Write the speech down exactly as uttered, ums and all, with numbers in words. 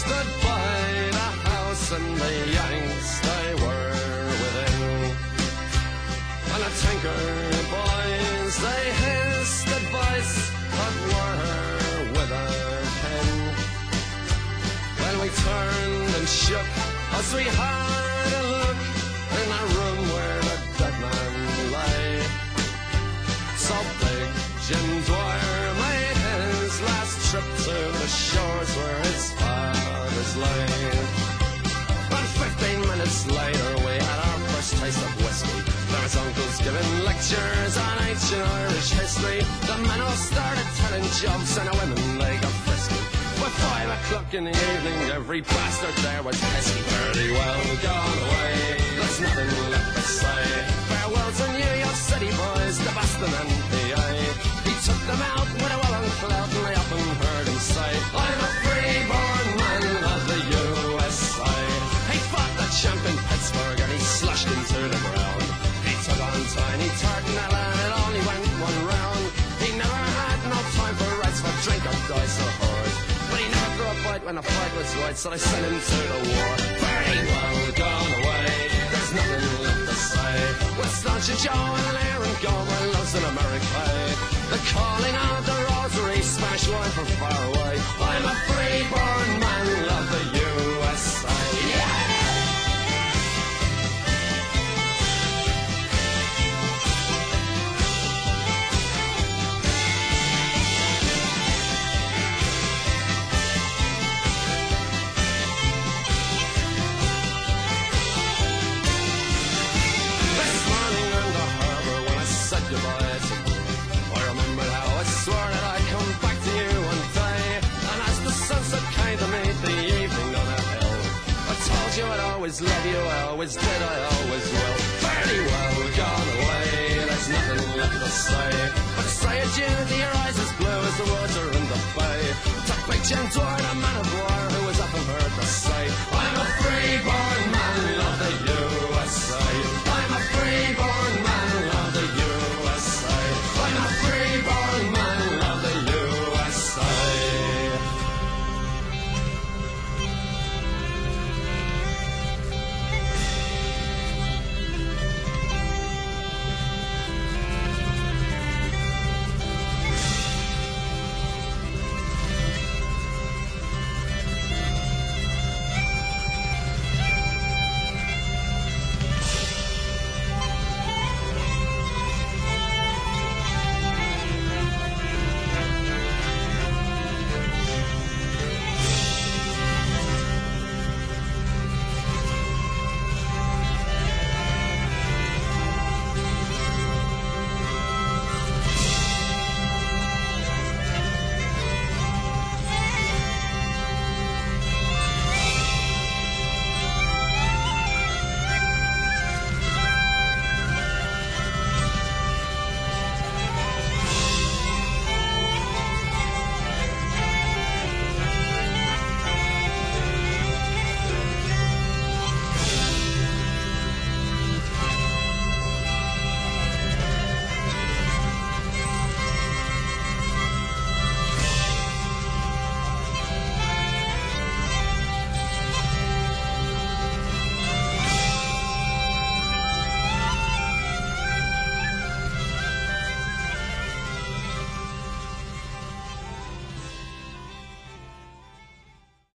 stood by the house and the Yanks they were within. And the Tinker boys they hissed advice but were with a pen. When we turned and shook as we had a look in a room where the dead man lay. So big Jim Dwyer made his last trip to the shores where his fathers lay. And fifteen minutes later we had our first taste of whiskey. There was uncles giving lectures on ancient Irish history. The men all started telling jokes and the women they got frisky. By five o'clock in the evening every bastard there was pesky. Pretty well gone away, there's nothing left to say. Farewell to New York City boys, the Boston and P A. He took them out with a well on clout and I often heard him say, I'm a free-born man of the U S A. He fought the champ in Pittsburgh and he slashed him to the ground. He took on Tiny Tartanella and it only went one round. He never had no time for rights for drink or dice or horse. But he never grew a bite when the fight was right, so they sent him to the war. Very well gone away, there's nothing left to say. With Staunch Joe and Aaron Gomer loves in America. The calling of the rosary, Spanish wine from far away. I'm a free-born man, love the U S A. Yeah! Always love you, I always did, I always will. Fairly well gone away, there's nothing left to say. But to say adieu to your eyes as blue as the water in the bay. To big Jim Dwyer, the man of war, who was often heard to say, I'm a free boy.